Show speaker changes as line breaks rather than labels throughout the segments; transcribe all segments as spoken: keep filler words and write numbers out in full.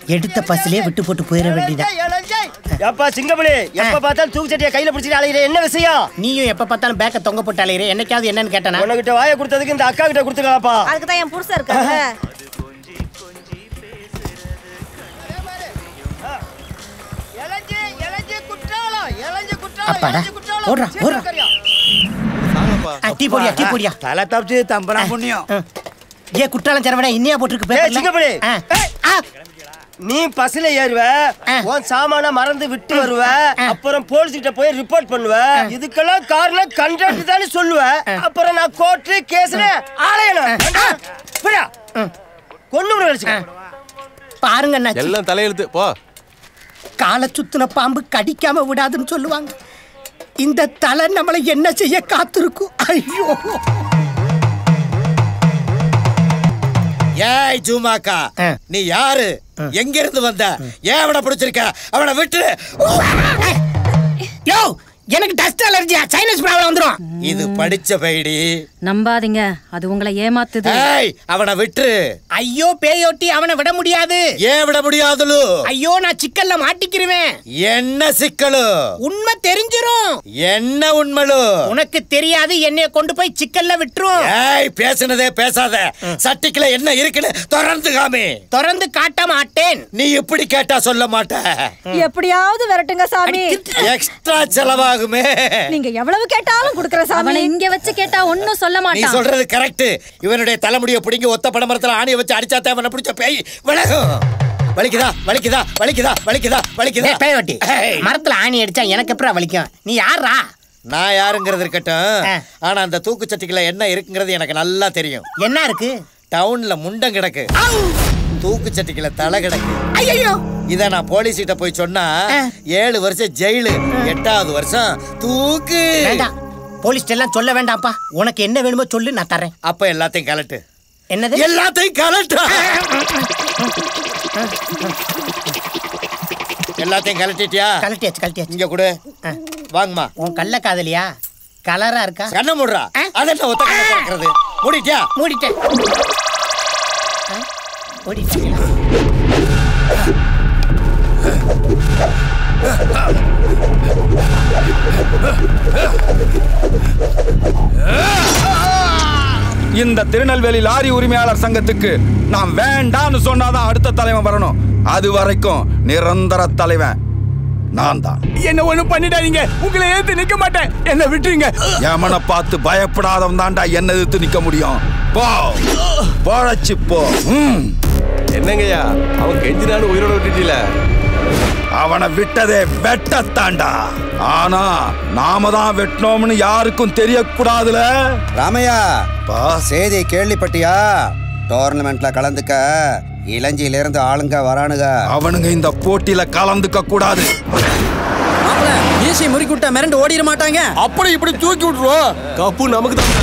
எடுத்த பஸ்லயே விட்டு போட்டு போயிட வேண்டியதா.
எப்பா சிங்கமணி, எப்ப பார்த்தாலும் தூக்கு சட்டியை கையில பிடிச்சிட்டு அலையிற, என்ன விஷயம்?
நீயும் எப்ப பார்த்தாலும் பேக்க தொங்க போட்டு அலையிற, என்னைக்காவது என்னன்னு கேட்டானா?
உனக்கிட்ட வாயை கொடுத்ததுக்கு இந்த அக்கா கிட்ட கொடுத்துக்கலாம்ப்பா.
அதுக்கு தான் என் புருஷன் இருக்காங்க.
அப்பாடா ஓடுறா ஓடுறா. டீ போடியா டீ போடியா.
தலை தப்பிச்சு தம்பரா புண்ணியம்.
ஏ குற்றாலம் சரவணா இன்னியா போட்டுருக்கு பேப்பர்ல.
சிங்கமணி, நீ பஸ்ல ஏறுவ, உன் சாமான மறந்து விட்டு வருவ, அப்புறம் போலீஸ் கிட்ட போய் ரிப்போர்ட் பண்ணுவ. இதுக்கெல்லாம் காரணம் கண்டக்டர் தானே சொல்லுவ. அப்புறம் நான் கோர்ட் கேஸ்ல ஆளையணும். கொன்னு
பாருங்க
எல்லாம் தலையெழுத்து போ.
காலை சுத்தின பாம்பு கடிக்காம விடாதுன்னு சொல்லுவாங்க. இந்த தலை நம்மளை என்ன செய்ய காத்திருக்கும். ஐயோ
ஏய் ஜூமாக்கா, நீ யாரு? எங்க இருந்து வந்த? ஏன் அவனை பிடிச்சிருக்க? அவனை விட்டு.
யோ, எனக்கு டஸ்ட் அலர்ஜியா, சைனஸ் ப்ராப்ளம் வந்துரும்.
இது படிச்ச பைடி.
நம்பாதீங்க, அது உங்களை ஏமாத்துது.
ஏய், அவனை விட்டு.
ஐயோ பேயோட்டி, அவனை விட முடியாது.
ஏன் விட முடியாதுலு?
ஐயோ நான் சிக்கல்ல மாட்டிக்கிருவேன்.
என்ன சிக்கலு?
உண்மை தெரிஞ்சிரும்.
என்ன உண்மலு?
உனக்கு தெரியாது, என்னைய கொண்டு போய் சிக்கல்ல விட்டுரும்.
ஏய், பேசுனதே பேசாத. சட்டிக்குள்ள என்ன இருக்குன்னு திறந்து காமி.
திறந்து காட்ட மாட்டேன்.
நீ இப்படி கேட்டா சொல்ல மாட்ட.
எப்படியாவது விரட்டுங்க சாமி.
எக்ஸ்ட்ரா செலவாகுமே.
நீங்க எவ்வளவு கேட்டாலும் குடுக்குற சாமி.
அவனை இங்க வச்சு கேட்டா ஒண்ணும் சொல்ல மாட்டான்.
நீ சொல்றது கரெக்ட். இவனுடைய தலைமுடியை பிடிங்கி ஒத்த படமரத்துல ஆணியை வச்சு அடிச்சாத்தே அவனை பிடிச்ச பேய் விலகும். வலிக்குதா வலிக்குதா வலிக்குதா வலிக்குதா வலிக்குதா?
பேயோட்டி, மரத்துல ஆணி அடிச்சா எனக்கு எப்பறம் வலிக்கும்? நீ யாரா?
நான் யாருங்கிறது இருக்கட்டும், ஆனா அந்த தூக்கு சட்டிக்குள்ள என்ன இருக்குங்கிறது எனக்கு நல்லா தெரியும்.
என்ன இருக்கு?
டவுன்ல முண்டம் கிடக்கு, தூக்கு சட்டிக்குள்ள தலை கிடக்கு.
ஐயோ,
இத நான் போலீஸ் கிட்ட போய் சொன்னா ஏழு வருஷம் ஜெயிலு, எட்டாவது வருஷம் தூக்கு.
போலீஸ் எல்லாம் சொல்ல வேண்டாம்ப்பா. உனக்கு என்ன வேணுமோ சொல்லு, நான் தரேன்.
அப்ப எல்லாத்தையும் கலட்டு.
என்னது?
எல்லாத்தையும் கலட்டு. எல்லாத்தையும் கலட்டிட்டியா?
கலட்டியாச்சு கலட்டியாச்சு.
இங்க கொடு. வாங்கம்மா.
உன் கள்ள காதலியா? கலரா இருக்கா?
கண்ண மூடுறா. அதென்ன ஒத்த கண்ண திறக்கிறது? மூடிட்டியா?
மூடிட்டேன். மூடிட்டேன்.
இந்த திருநெல்வேலி லாரி உரிமையாளர் சங்கத்துக்கு நான் வேண்டான்னு சொன்னாதான் அடுத்த தலைவன் வரணும். அது வரைக்கும் நிரந்தர தலைவன் நான் தான்.
என்ன ஒண்ணு பண்ணிடாதீங்க, உங்களை எதிர்த்து நிக்க மாட்டேன், என்ன விட்டுருங்க.
எமனை பார்த்து பயப்படாதவன் தான்டா என்ன எதிர்த்து நிக்க முடியும். போ போழச்சு போ.
என்னங்கய்யா, அவன் கெஞ்சினாலும் உயிரோட விட்டுட்டீல.
அவனை விட்டதே வெட்டத்தாண்டா. ஆனா நாம தான் வெட்டணும்னு யாருக்கும் தெரியக்கூடாதுல.
ராமையா, செய்தி கேள்விப்பட்டியா? டோர்னமெண்ட்ல கலந்துக்க இளஞ்சியில இருந்து ஆளுங்க வரானுங்க.
அவனுங்க இந்த போட்டியில கலந்துக்க கூடாது.
ஈசி முறிக்குட்ட மிரண்டு ஓடிட மாட்டாங்க.
அப்படி இப்படி தூக்கி விட்டுருவோம். கப்பு நமக்கு தான்.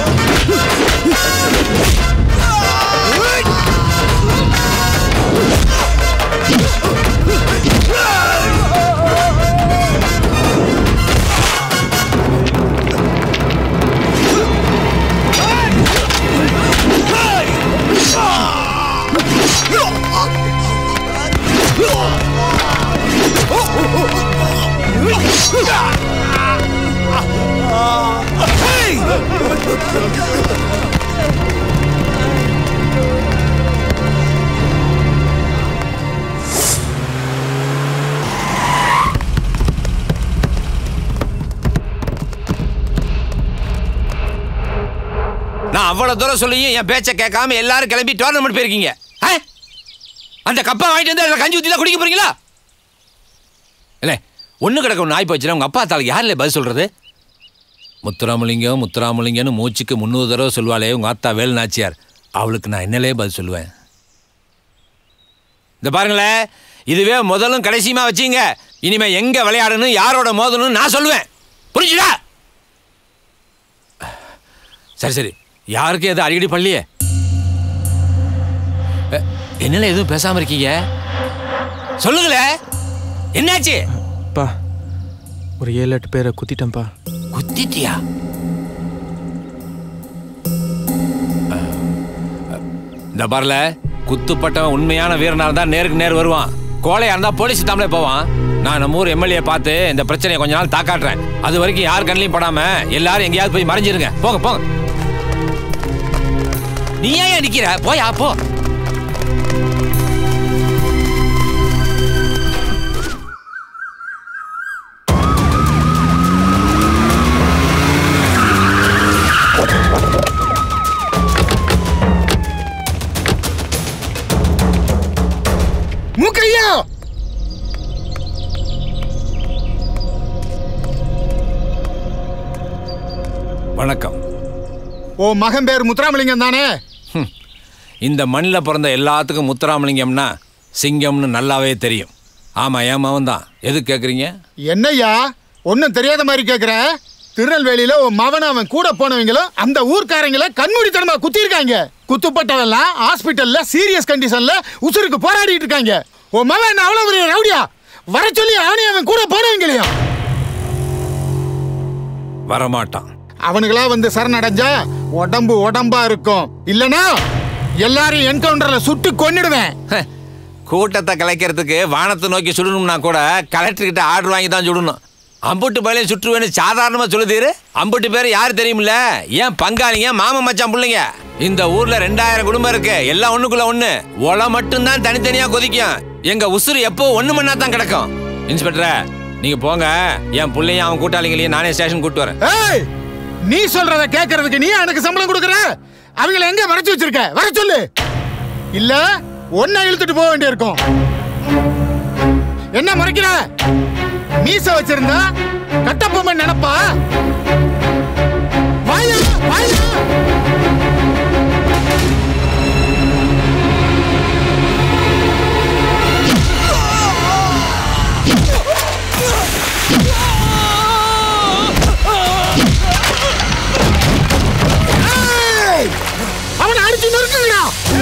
நான் அவ்வளவு தூரம் சொல்லியும் என் பேச்சை கேட்காம எல்லாரும் கிளம்பி டோர்னமெண்ட் போயிருக்கீங்க. அந்த கப்பா வாங்கிட்டு வந்து அதில் கஞ்சி ஊற்றி தான் குடிக்க போறீங்களா? இல்லை ஒன்று கிடக்க ஒன்று ஆகி போச்சுல. உங்கள் அப்பா தாளுக்கு யாரில் பதில் சொல்கிறது? முத்துராமலிங்கம் முத்துராமலிங்கம்னு மூச்சுக்கு முந்நூறு தடவை சொல்வாளே உங்கள் ஆத்தா வேலு நாச்சியார், அவளுக்கு நான் என்னலே பதில் சொல்லுவேன்? இந்த பாருங்களேன், இதுவே முதலும் கடைசியுமா வச்சிங்க. இனிமே எங்க விளையாடணும் யாரோட மோதணும் நான் சொல்லுவேன். புரிஞ்சுடா? சரி சரி, யாருக்கு எது அடிக்கடி பள்ளியே? என்னல எதுவும் பேசாம இருக்கீங்க? சொல்லுங்களே, என்னாச்சு?
பா, ஒரு ஏழு எட்டு பேரை குத்திட்டேன்ப்பா.
குத்திட்டியா? இந்த பாருல, குத்துப்பட்டவன் உண்மையான வீரனா இருந்தா நேருக்கு நேர் வருவான். கோழையா இருந்தா போலீஸ் தாமலே போவான். நான் நம்ம ஊர் எம்எல்ஏ பார்த்து இந்த பிரச்சனையை கொஞ்ச நாள் தாக்காட்டுறேன். அது வரைக்கும் யார் கண்ணிலையும் படாம எல்லாரும் எங்கேயாவது போய் மறைஞ்சிருங்க. போங்க போங்க. நீ ஏன் நிக்கிற? போயா போ.
முக்கையா,
வணக்கம்.
ஓ மகன் பேர் முத்துராமலிங்கம் தானே?
இந்த மண்ணில் பிறந்த எல்லாத்துக்கும் முத்துராமலிங்கம்னா சிங்கம்னு நல்லாவே தெரியும். ஆமா, என் மகன் தான். எது கேட்குறீங்க?
என்னய்யா ஒன்றும் தெரியாத மாதிரி கேட்குற? திருநெல்வேலியில உன் மவன் அவன் கூட போனவங்களும் அந்த ஊர்க்காரங்களை கண்மூடித்தனமா குத்திருக்காங்க. குத்துப்பட்டவெல்லாம் ஹாஸ்பிட்டல்ல சீரியஸ் கண்டிஷன்ல உசுருக்கு போராடிட்டு இருக்காங்க. உன் மவன் என்ன அவ்வளவு பெரிய ரவுடியா? வர சொல்லி அவனே அவன் கூட போனவங்களையும்.
வரமாட்டான்.
அவனுங்களா வந்து சரணடைஞ்சா உடம்பு உடம்பா இருக்கும். இல்லனா எல்லாரையும் என்கவுண்டர்ல சுட்டு கொன்னிடுவேன்.
கூட்டத்தை கலைக்கிறதுக்கு வானத்தை நோக்கி சுடணும்னா கூட கலெக்டர் கிட்ட ஆர்டர் வாங்கி தான் சுடணும். அம்புட்டு பயிலையும் சுற்றுவேன்னு சாதாரணமா சொல்லுதீரு. அம்புட்டு பேர் யாரு தெரியுமில்ல? ஏன் பங்காளிங்க, மாம மச்சான் பிள்ளைங்க. இந்த ஊர்ல ரெண்டாயிரம் குடும்பம் இருக்கு. எல்லாம் ஒண்ணுக்குள்ள ஒண்ணு. ஒலை மட்டும்தான் தனித்தனியா கொதிக்கும். எங்க உசுறு எப்போ ஒண்ணு மண்ணா தான் கிடக்கும். இன்ஸ்பெக்டர், நீங்க போங்க. என் பிள்ளையும் அவன் கூட்டாளிங்களையும் நானே ஸ்டேஷன் கூட்டு வரேன்.
நீ சொல்றத கேட்கறதுக்கு நீ எனக்கு சம்பளம் கொடுக்கற? அவங்களை எங்க மறைச்சு வச்சிருக்க? வர சொல்லு. இல்ல ஒன்ன இழுத்துட்டு போக வேண்டியிருக்கும். என்ன மறைக்கிற? மீச வச்சிருந்தா கட்டப்பொம்மை நினைப்பா? வாயா வாயா. அவனை அடிச்சு நொறுக்குங்கடா.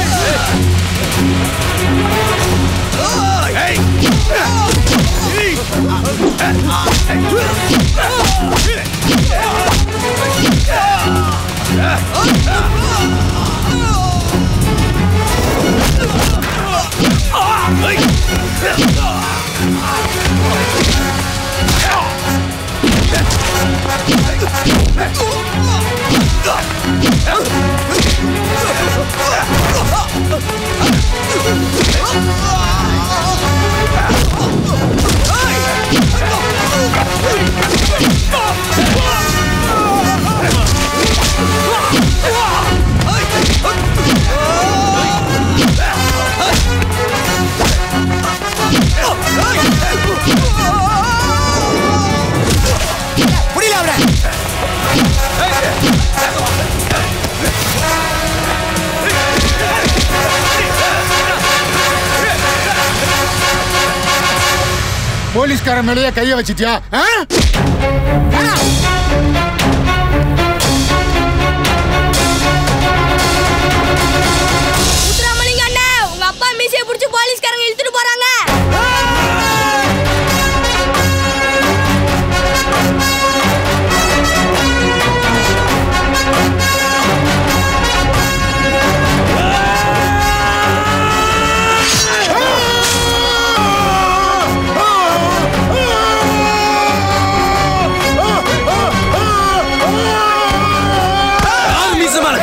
போலீஸ்கார மேலேயே கைய வச்சிட்டியா?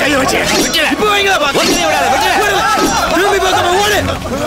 கைய வச்சு இப்போ வைங்களா பாத்து விடாத விட்டு திரும்பி பார்க்காம ஓடு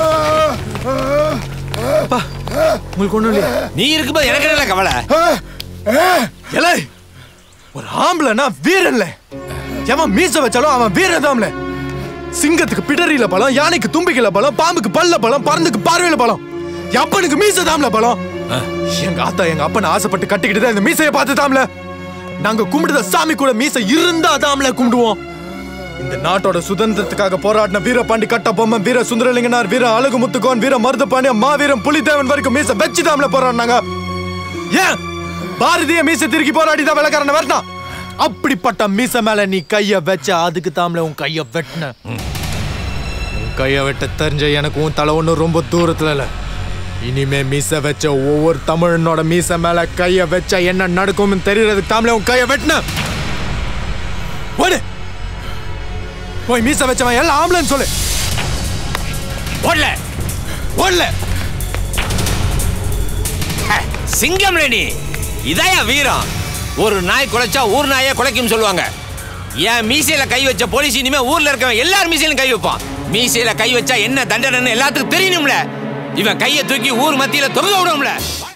பா உங்களுக்கு ஒண்ணும் இல்லையா
நீ இருக்கும்போது எனக்கு என்ன கவலை
எலை ஒரு ஆம்பளைனா வீரன்ல எவன் மீச வச்சாலும் அவன் வீரதாம்ல சிங்கத்துக்கு பிடரியில பலம் யானைக்கு தும்பிக்கையில பலம் பாம்புக்கு பல்ல பலம் பறந்துக்கு பார்வையில பலம் அப்பனுக்கு மீச தாம்ல பலம் எங்க ஆத்தா எங்க அப்பனை ஆசைப்பட்டு கட்டிக்கிட்டு இந்த மீசையை பார்த்து தாம்ல நாங்க கும்பிடுத சாமி கூட மீசை இருந்தா தாம்ல கும்பிடுவோம் இந்த நாட்டோட சுதந்திரத்துக்காக போராடின வீர பாண்டி கட்ட பொம்மன் வீர சுந்தரலிங்கனார் வீர அழகு முத்துக்கோன் வீர மருதபாண்டிய மாவீரம் புலிதேவன் வரைக்கும் மீசை வச்சு தாம்ல போராடினாங்க ஏன் பாரதிய மீசை திருக்கி போராடி தான் வெள்ளக்காரனை வரணும் அப்படிப்பட்ட மீசை மேல நீ கைய வச்ச அதுக்கு தாம்ல உன் கைய வெட்டின உன் கைய வெட்ட தெரிஞ்ச எனக்கு உன் தலை ஒண்ணு ரொம்ப தூரத்துல இல்ல இனிமே மீசை வச்ச ஒவ்வொரு தமிழனோட மீசை மேல கைய வச்ச என்ன நடக்கும்னு தெரியறதுக்கு தாம்ல உன் கைய வெட்டின ஓடு போய் மீசை வச்சவன் எல்லாம் ஆம்பளைன்னு சொல்லு
ஓடல
ஓடல
சிங்கம் நீ இதாயா வீரம் ஒரு நாய் குலைச்சா ஊர் நாயே குலைக்கும் சொல்லுவாங்க என் மீசையில கை வச்ச போலீஸ் இனிமே ஊர்ல இருக்கவன் எல்லாரும் மீசையிலும் கை வைப்பான் மீசையில கை வச்சா என்ன தண்டனை எல்லாத்துக்கும் தெரியணும்ல இவன் கையை தூக்கி ஊர் மத்தியில தொங்க விடும்ல